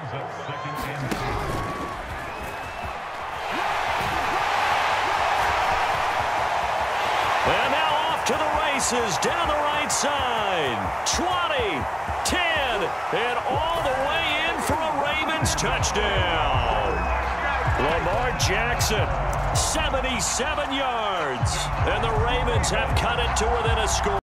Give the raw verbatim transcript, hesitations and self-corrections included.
up second and ten. And now off to the races down the right side. twenty, ten, and all the way in for a Ravens touchdown. Lamar Jackson, seventy-seven yards. And the Ravens have cut it to within a score.